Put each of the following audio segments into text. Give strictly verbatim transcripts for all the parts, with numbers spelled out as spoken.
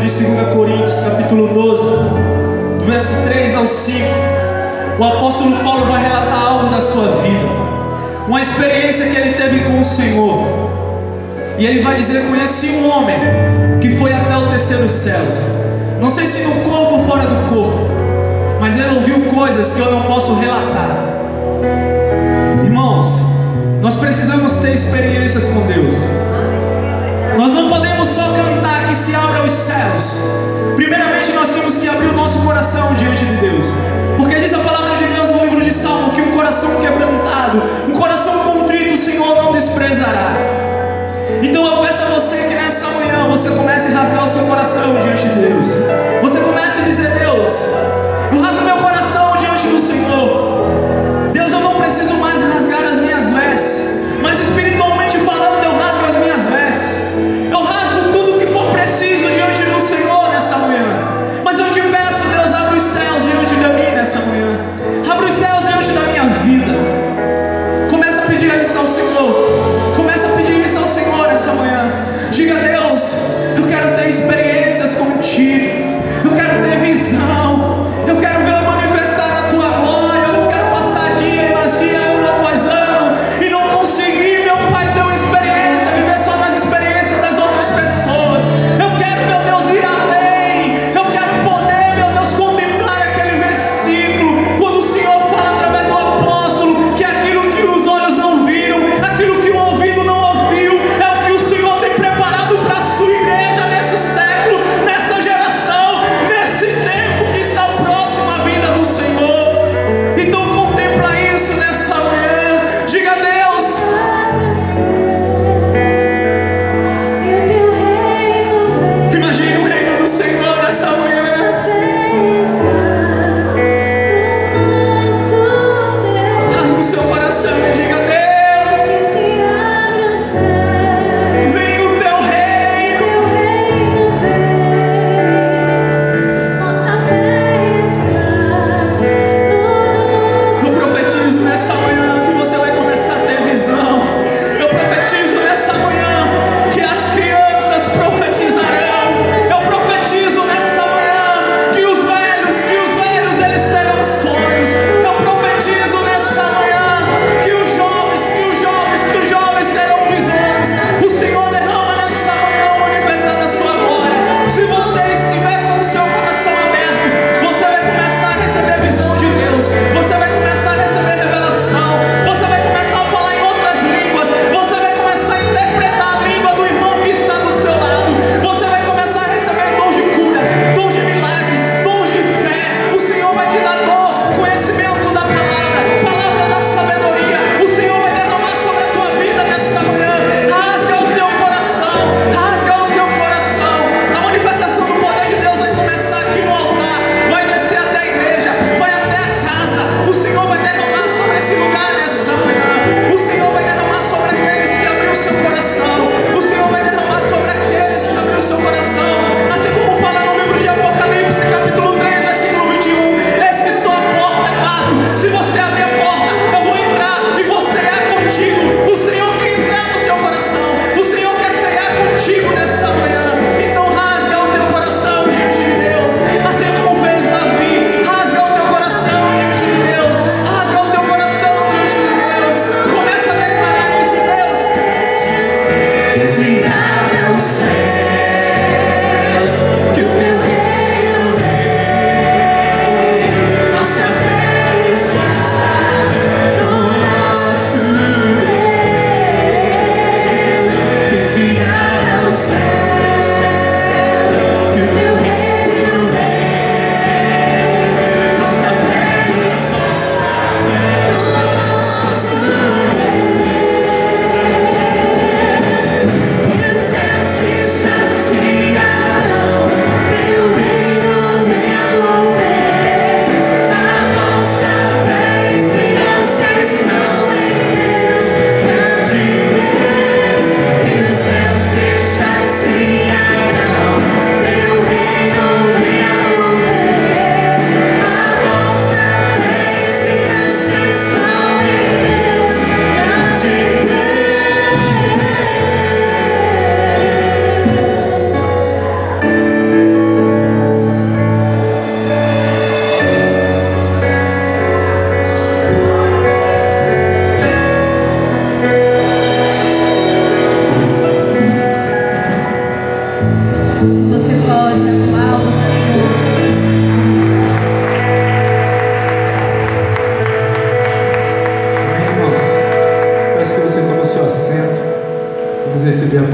de segunda Coríntios, capítulo doze, do verso três ao cinco, o apóstolo Paulo vai relatar algo da sua vida, uma experiência que ele teve com o Senhor. E ele vai dizer: conheci um homem que foi até o terceiro céus. Não sei se no corpo ou fora do corpo, mas ele ouviu coisas que eu não posso relatar. Irmãos, nós precisamos ter experiências com Deus. Nós não podemos só cantar que se abra os céus. Primeiramente nós temos que abrir o nosso coração diante de Deus, porque diz a palavra de Deus no livro de Salmo que um coração quebrantado, um coração contrito, o Senhor não desprezará. Então eu peço a você que nessa manhã você comece a rasgar o seu coração diante de Deus. Você comece a dizer: Deus, eu rasgo meu coração diante do Senhor. Deus, eu não preciso mais rasgar as minhas vestes, mas espiritualmente falando eu rasgo as minhas vestes. Eu rasgo tudo que for preciso diante do Senhor nessa manhã. Mas eu te peço, Deus, abre os céus diante de mim nessa manhã. Abre os céus diante da minha vida. Começa a pedir isso ao Senhor. Começa a pedir isso ao Senhor nessa manhã. Diga: Deus, eu quero ter experiências contigo. Eu quero ter visão. Eu quero ver a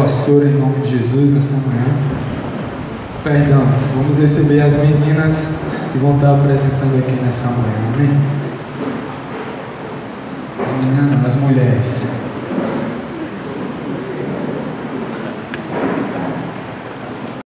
pastora em nome de Jesus nessa manhã. Perdão, vamos receber as meninas que vão estar apresentando aqui nessa manhã, amém? As meninas, as mulheres.